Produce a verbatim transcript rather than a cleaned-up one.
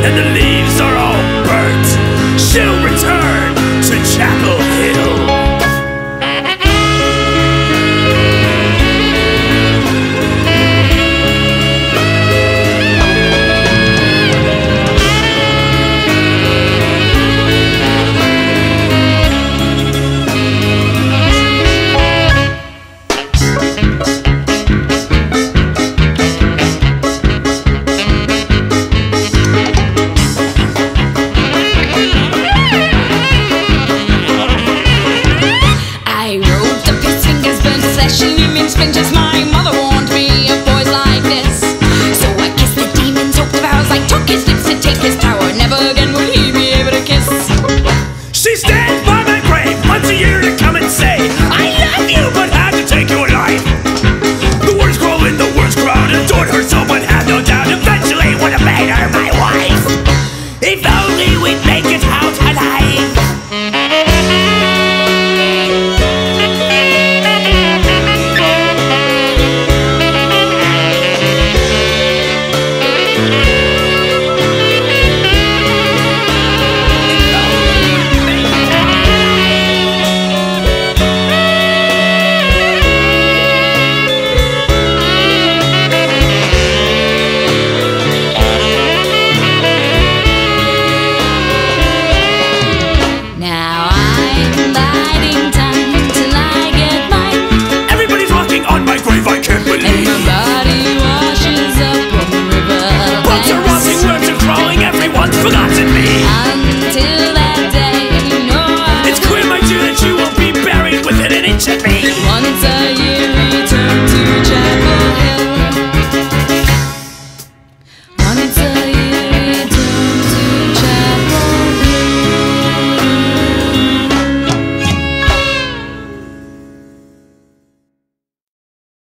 and the leaves are all burnt, she'll return to Chapel Hill. Just my mother warned me of boys like this, so I kissed the demon's hope the vows. I took his lips to take his power.